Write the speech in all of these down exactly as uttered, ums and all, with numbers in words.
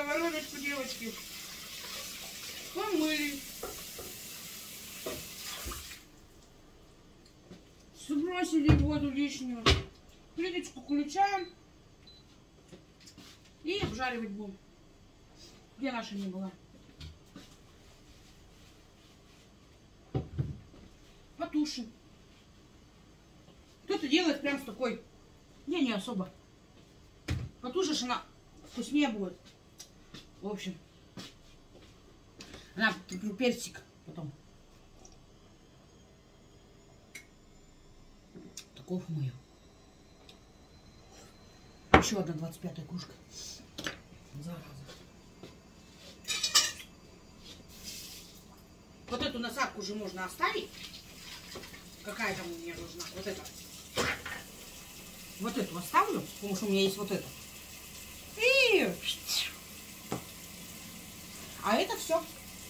сковородочку, девочки. Помыли. Сбросили воду лишнюю. Плиточку включаем. И обжаривать будем. Где наша не была? Потушим. Кто-то делает прям с такой. Не, не особо. Потушишь, она вкуснее будет. В общем. Она персик потом. Таков мою. Еще одна двадцать пятая кружка. Зараза. Вот эту насадку уже можно оставить. Какая там у меня нужна? Вот эта. Вот эту оставлю, потому что у меня есть вот это. И... А это все.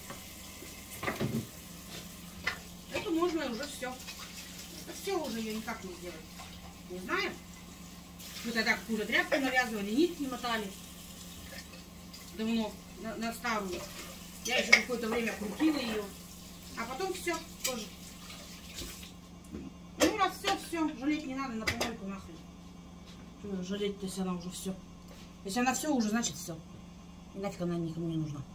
Это можно уже все. Это все уже я никак не сделаю. Не знаю. Мы тогда какую-то тряпку навязывали, нитки мотали. Давно, на, на старую. Я еще какое-то время крутила ее. А потом все тоже. Ну раз все, все, жалеть не надо, на помойку нахрен. Жалеть, то есть она уже все. Если она все, уже значит все. И нафиг она никому не нужна.